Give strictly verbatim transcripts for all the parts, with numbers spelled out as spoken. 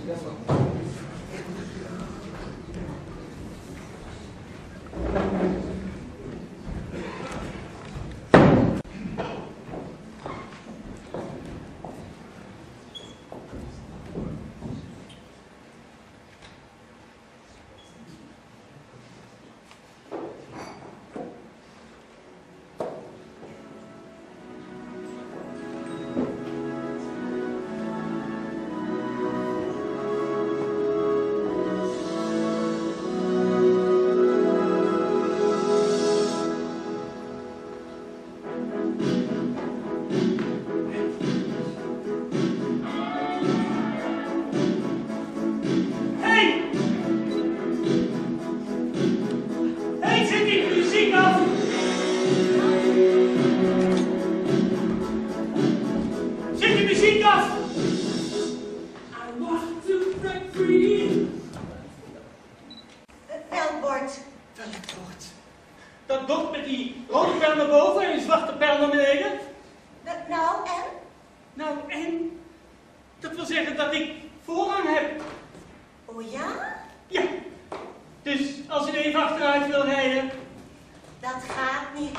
Dat bord met die rode pijl naar boven en die zwarte pijl naar beneden. Dat, nou, en? Nou, en? Dat wil zeggen dat ik voorrang heb. Oh ja? Ja. Dus als u even achteruit wil rijden. Dat gaat niet.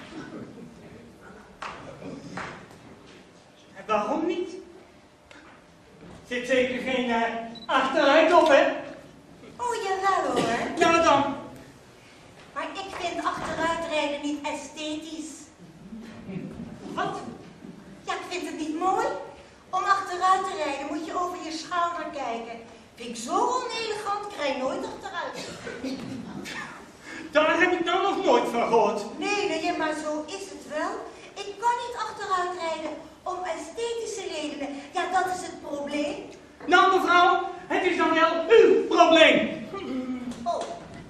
En waarom niet? Zit zeker geen uh, achteruit op, hè? Oh, jawel hoor. Ja, dan. Maar ik vind achteruitrijden niet esthetisch. Wat? Ja, ik vind het niet mooi. Om achteruit te rijden moet je over je schouder kijken. Vind ik zo onelegant, ik rijd nooit achteruit. Daar heb ik nou nog nooit van gehoord. Nee, nee, maar zo is het wel. Ik kan niet achteruit rijden om esthetische redenen. Ja, dat is het probleem. Nou, mevrouw, het is dan wel uw probleem. Oh.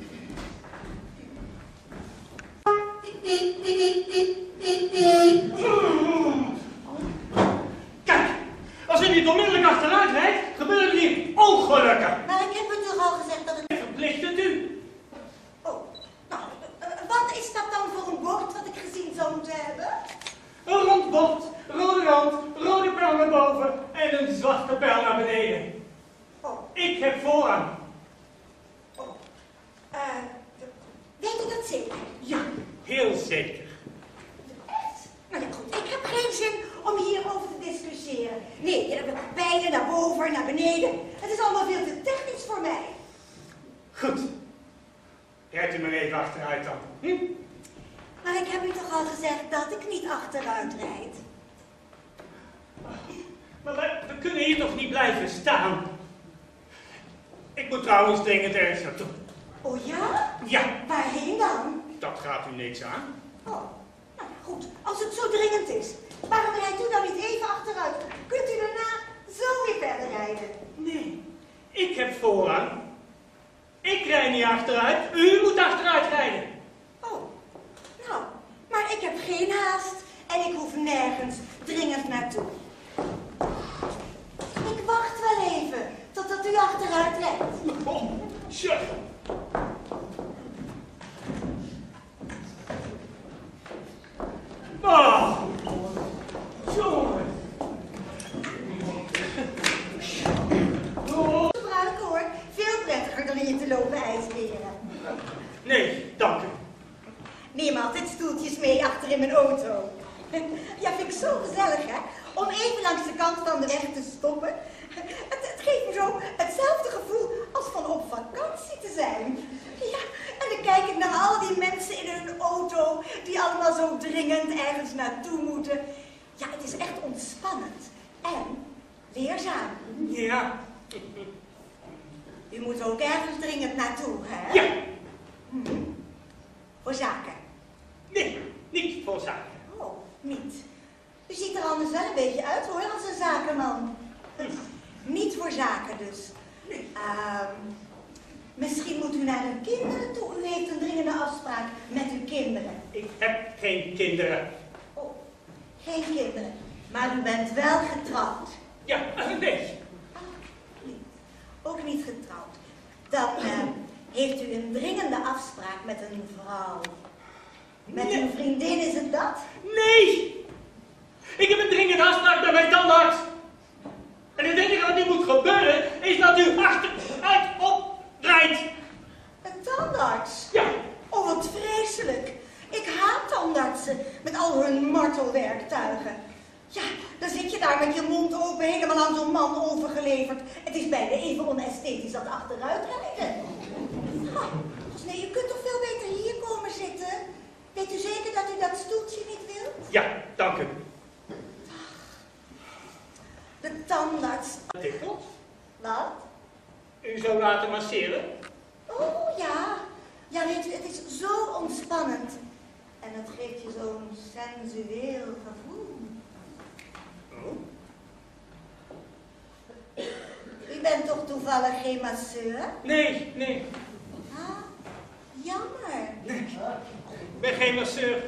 Kijk, als u niet onmiddellijk achteruit rijdt, gebeuren er hier ongelukken. Maar ik heb u toch al gezegd dat het... Verplicht het u. Oh, nou, uh, wat is dat dan voor een bord wat ik gezien zou moeten hebben? Een rond bord, rode rand, rode pijl naar boven en een zwarte pijl naar beneden. Oh. Ik heb voorrang. Oh. Uh, weet u dat zeker? Ja, heel zeker. Echt? Nou ja, goed. Ik heb geen zin om hierover te discussiëren. Nee, beide naar boven, naar beneden. Het is allemaal veel te technisch voor mij. Goed. Rijdt u maar even achteruit dan. Hm? Maar ik heb u toch al gezegd dat ik niet achteruit rijd? Maar we, we kunnen hier toch niet blijven staan? Ik moet trouwens dringend ergens naartoe. Oh ja? Ja. Waarheen dan? Dat gaat u niks aan. Oh, nou goed. Als het zo dringend is, waarom rijdt u dan niet even achteruit? Kunt u daarna zo weer verder rijden? Nee, ik heb voorrang. Ik rijd niet achteruit. U moet achteruit rijden. Oh, nou, maar ik heb geen haast en ik hoef nergens dringend naartoe. Ik wacht wel even totdat u achteruit rijdt. Oh, shit. Oh, jongen. Oh. Gebruiken hoor, veel prettiger dan hier te lopen ijsberen. Nee, dank u. Neem altijd stoeltjes mee achter in mijn auto. Ja, vind ik zo gezellig hè, om even langs de kant van de weg te stoppen. Het, het geeft me zo hetzelfde gevoel als van op vakantie te zijn. Ja, en dan kijk ik naar al die mensen in hun auto die allemaal zo dringend ergens naartoe moeten. Ja, het is echt ontspannend en leerzaam. Ja. U moet ook ergens dringend naartoe, hè? Ja. Hm. Voor zaken? Nee, niet voor zaken. Oh, niet. U ziet er anders wel een beetje uit hoor, als een zakenman. Niet voor zaken dus. Nee. Uh, misschien moet u naar uw kinderen toe. U heeft een dringende afspraak met uw kinderen. Ik heb geen kinderen. Oh, geen kinderen. Maar u bent wel getrouwd. Ja, nee. Ah, niet. Ook niet getrouwd. Dan uh, heeft u een dringende afspraak met een vrouw. Met Nee. uw vriendin, is het dat? Nee! Ik heb een dringende afspraak bij mijn tandarts. En het enige wat nu moet gebeuren is dat daar met je mond open helemaal aan zo'n man overgeleverd? Het is bijna even onesthetisch dat achteruitrijden. Oh, nee, je kunt toch veel beter hier komen zitten? Weet u zeker dat u dat stoeltje niet wilt? Ja, dank u. De tandarts. Tikkelt? Wat? U zou laten masseren? Oh ja. Ja, weet u, het is zo ontspannend. En het geeft je zo'n sensueel gevoel. Oh. U bent toch toevallig geen masseur? Nee, nee. Ah, jammer. Nee. Ik ben geen masseur.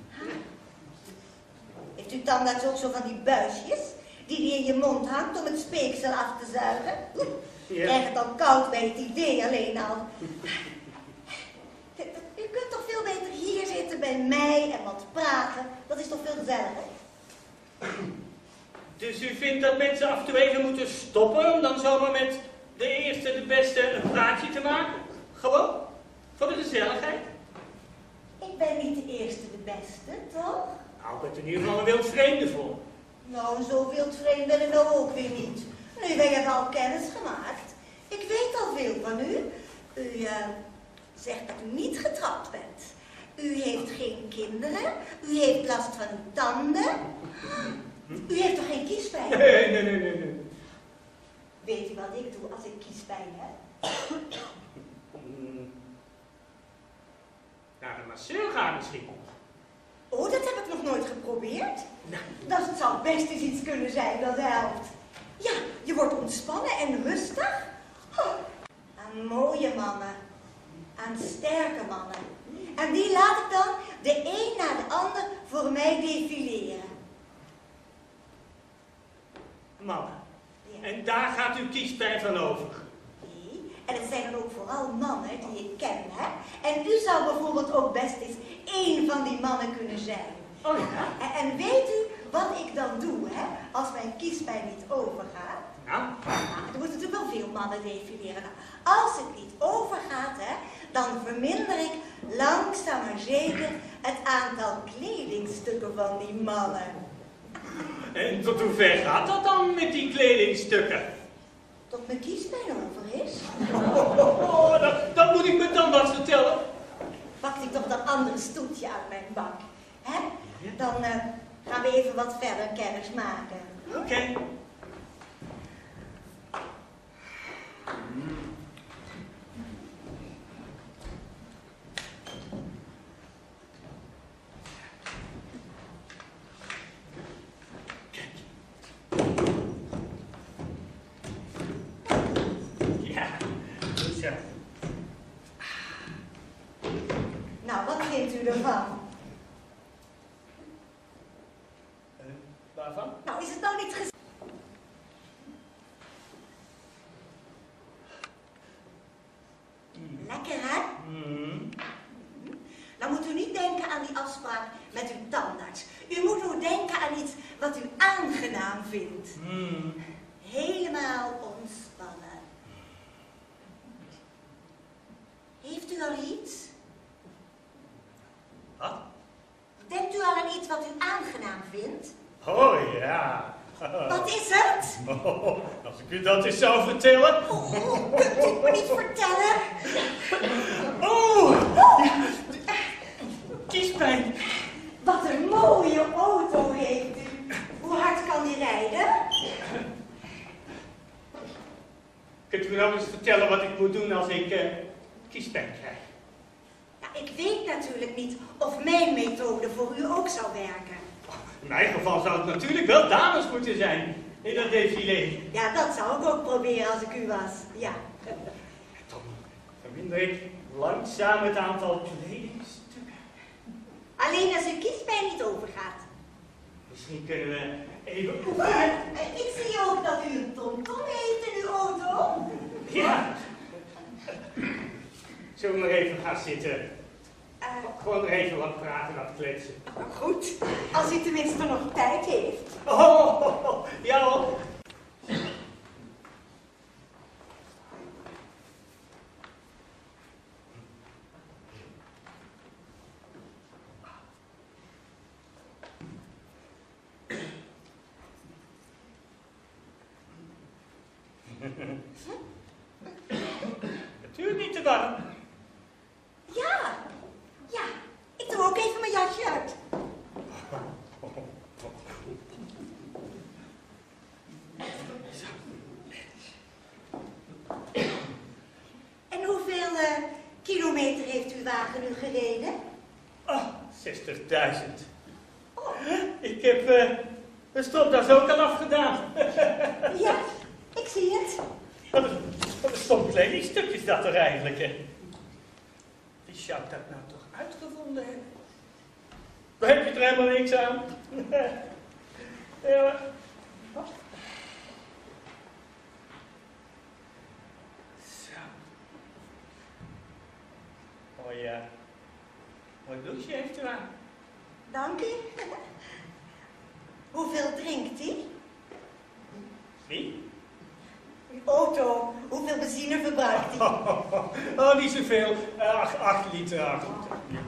Heeft uw tandarts ook zo van die buisjes? Die die in je mond hangt om het speeksel af te zuigen? Ja. Krijg het dan koud bij het idee alleen al. U kunt toch veel beter hier zitten bij mij en wat praten? Dat is toch veel gezelliger? Dus u vindt dat mensen af en toe even moeten stoppen om dan zomaar met de eerste, de beste een praatje te maken? Gewoon? Voor de gezelligheid? Ik ben niet de eerste, de beste, toch? Nou, ik ben er in ieder geval een wild vreemde voor. Nou, zo wildvreemd ben ik nou ook weer niet. Nu, wij hebben al kennis gemaakt. Ik weet al veel van u. U uh, zegt dat u niet getrouwd bent. U heeft geen kinderen. U heeft last van uw tanden. U heeft toch geen kiespijn? Nee, nee, nee, nee, nee. Weet u wat ik doe als ik kiespijn heb? Hmm. Naar de masseur gaan misschien. Oh, dat heb ik nog nooit geprobeerd. Nou. Dat zou best eens iets kunnen zijn dat helpt. Ja, je wordt ontspannen en rustig. Oh, aan mooie mannen. Aan sterke mannen. En die laat ik dan de een na de ander voor mij defileren. Mama. Ja. En daar gaat uw kiespijn van over. Nee, en het zijn dan ook vooral mannen die ik ken, hè. En u zou bijvoorbeeld ook best eens één van die mannen kunnen zijn. Oh ja? En, en weet u wat ik dan doe, hè, als mijn kiespijn niet overgaat? Nou? Nou, er moeten natuurlijk wel veel mannen defileren. Nou, als het niet overgaat, hè, dan verminder ik langzaam maar zeker het aantal kledingstukken van die mannen. En tot hoe ver gaat dat dan met die kledingstukken? Tot mijn kiespijn over is. Oh, oh, oh, dat, dat moet ik me dan wat vertellen. Pak ik toch dat andere stoeltje uit mijn bak. Hè? Dan uh, gaan we even wat verder kennis maken. Oké. Okay. Ja, goed zo. Nou, wat vindt u ervan? Uh, waarvan? Nou, is het nou niet gezegd? Lekker, hè? Mm. Dan moet u niet denken aan die afspraak met uw tandarts. U moet nu denken aan iets wat u aangenaam vindt. Mm. Helemaal ontspannen. Heeft u al iets? Wat? Denkt u al aan iets wat u aangenaam vindt? Oh ja. Wat is het? Oh, als ik u dat eens zou vertellen. Oh, oh, kunt u het me niet vertellen? Oh! Oh. Kiespijn. Wat een mooie auto heeft u. Hoe hard kan die rijden? Kunt u me nou eens vertellen wat ik moet doen als ik uh, kiespijn krijg? Nou, ik weet natuurlijk niet of mijn methode voor u ook zou werken. In mijn geval zou het natuurlijk wel dames moeten zijn in dat défilé. Ja, dat zou ik ook proberen als ik u was. Ja. Dan verminder ik langzaam het aantal kledingstukken. Alleen als uw kiespijn niet overgaat. Misschien kunnen we even Maar, oefenen. eh, ik zie ook dat u een tomtom heeft in uw auto. Ja. Zullen we maar even gaan zitten? Uh, Gewoon er even wat praten, wat kletsen. goed, als u tenminste nog tijd heeft. Oh, oh, oh, ja hoor. Natuurlijk niet te warm. Ja, ja. Ik doe ook even mijn jasje uit. En hoeveel uh, kilometer heeft uw wagen nu gereden? Oh, zestigduizend. Oh. Ik heb uh, de stropdas ook al afgedaan. Ja, ik zie het. Wat een, wat een stom kledingstuk is dat er eigenlijk, hè? Wie zou dat nou toch uitgevonden hebben? Daar heb je er helemaal niks aan. Ja. Zo. Oh ja. Mooi bloesje heeft u aan. Dank u. Hoeveel drinkt hij? Wie? Uw auto. Hoeveel benzine verbruikt hij? Oh, oh, oh. Oh, niet zoveel. Uh, acht, acht liter, acht liter. Ja.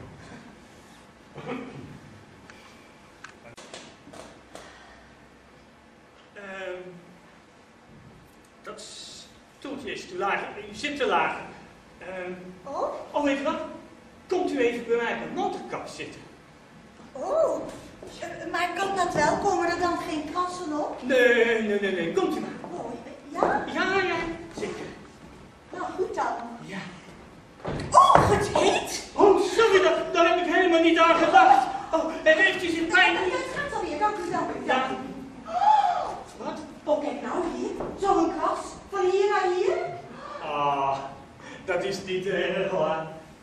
Uh, dat stoeltje is te laag. U zit te laag. Uh, Oh? Oh, weet je wat? Komt u even bij mij op de motorkap zitten. Oh, maar kan dat wel? Komen er dan geen krassen op? Nee, nee, nee, nee. Komt u maar. Oh, ja? Ja, ja, zeker. Nou, goed dan. Ja. Oh, het heet! Oh, sorry, daar, daar heb ik helemaal niet aan gedacht. Oh, en heeft u zich pijn? Ja, het gaat alweer. Dank u, dank u. Ja. Oh, Wat? oh, kijk nou hier. Zo'n kras. Van hier naar hier. Ah, dat is niet erg hoor.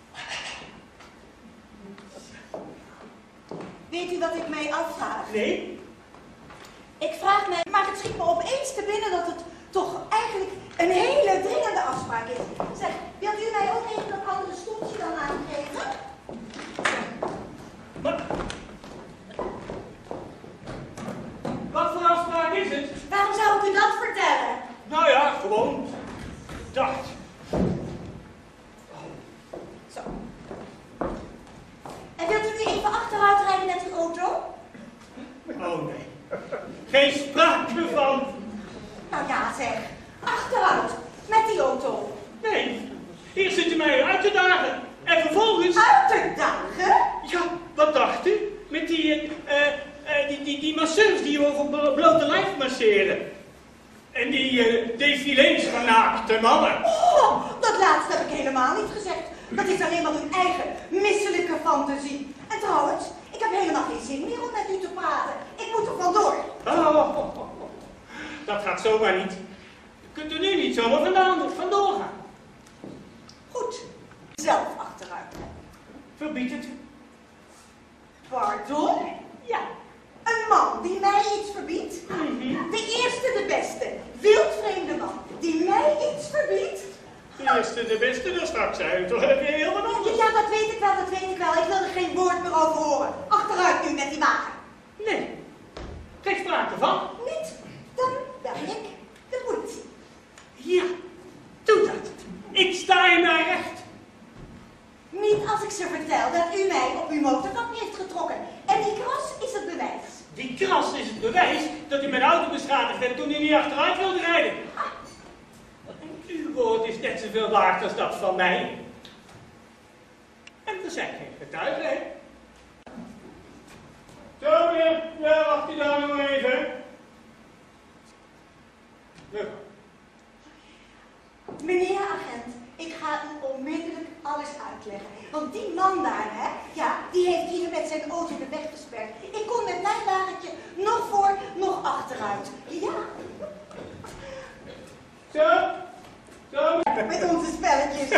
Weet u wat ik mij afvraag? Nee? Ik vraag mij, maar het schiet me opeens te binnen dat het toch eigenlijk een hele dringende afspraak is. Zeg, wilt u mij ook even dat andere stoeltje dan aangeven? Maar... Wat voor afspraak is het? Waarom zou ik u dat vertellen? Nou ja, gewoon... dacht. Zo. En wilt u nu even achteruit rijden met uw auto? Oh nee. Geen sprake van. Nou ja, zeg. Achteruit. Met die auto. Nee. Hier zit u mij uit te dagen. En vervolgens... Uit te dagen? Ja, wat dacht u? Met die, eh, uh, die, die, die masseurs die over blote lijf masseren. En die uh, défilés van naakte mannen. Oh, dat laatste heb ik helemaal niet gezegd. Dat is alleen maar uw eigen misselijke fantasie. En trouwens, ik heb helemaal geen zin meer om met u te praten. Ik moet er vandoor. Oh, dat gaat zomaar niet. Je kunt er nu niet zomaar vandaan, vandoor gaan. Goed, zelf achteruit. Verbied het u. Pardon? Ja. Een man die mij iets verbiedt? Mm-hmm. De eerste, de beste, wildvreemde man die mij iets verbiedt? De eerste, de beste, dan straks zijn we toch even heel wat anders. Ja, dat weet ik wel, dat weet ik wel. Ik wil er geen woord meer over horen. Achteruit nu met die wagen. Nee, geen sprake van. Niet? Dan bel ik de politie. Ja, doe dat. Ik sta in mijn recht. Niet als ik ze vertel dat u mij op uw motorkap heeft getrokken. En die kras is het bewijs. Die kras is het bewijs dat u mijn auto beschadigd hebt toen u niet achteruit wilde rijden. Uw woord is net zoveel waard als dat van mij. En er zijn geen getuigen, hè? Zo, meneer. Ja, wacht u daar nog even. Mevrouw. Meneer agent, ik ga u onmiddellijk alles uitleggen. Want die man daar, hè, ja, die heeft hier met zijn auto de weg versperrt. Ik kon met mijn wagentje nog voor, nog achteruit. Ja. Zo. Zo. Met onze spelletjes.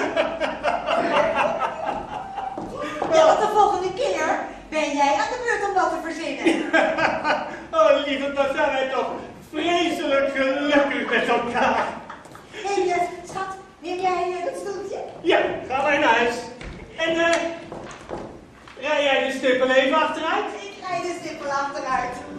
Ja, want de volgende keer ben jij aan de beurt om dat te verzinnen. Oh, lieve, wat zijn wij toch vreselijk gelukkig met elkaar. Hé, hey, uh, schat, neem jij uh, dat stoeltje? Ja, gaan wij naar huis. En, eh, uh, rij jij de stippel even achteruit? Ik rijd de stippel achteruit.